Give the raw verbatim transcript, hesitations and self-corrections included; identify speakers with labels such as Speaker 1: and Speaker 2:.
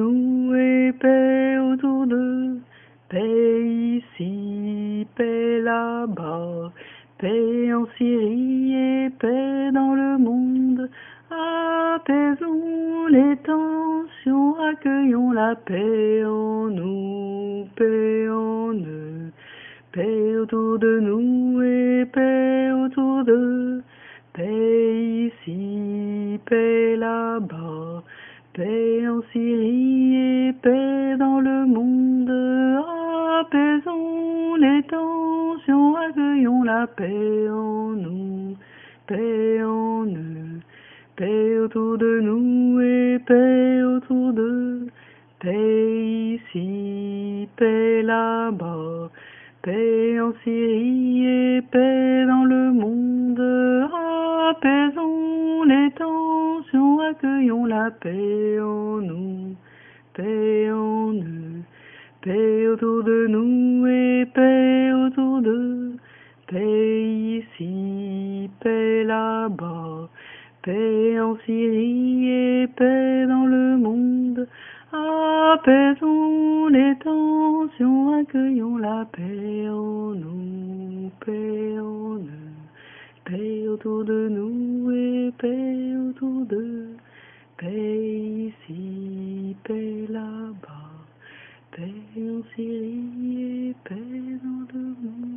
Speaker 1: nous et paix autour d'eux. Paix ici, paix là-bas, paix en Syrie et paix dans le monde. Apaisons les tensions, accueillons la paix en nous, paix en eux. Paix autour de nous et paix autour d'eux. Paix ici, paix là-bas, paix en Syrie et paix dans le monde. Apaisons les tensions, accueillons la paix en nous, paix en eux. Paix autour de nous et paix autour d'eux. Paix ici, paix là-bas, paix en Syrie et paix dans le monde. Apaisons les tensions, accueillons la paix en nous, paix en eux. Paix autour de nous et paix autour d'eux. Paix ici, paix là-bas, paix en Syrie et paix dans le monde. Apaisons les tensions, accueillons la paix en nous, paix en eux. Paix autour de nous et paix autour d'eux. Paix ici, paix là-bas, paix en Syrie et paix dans le monde.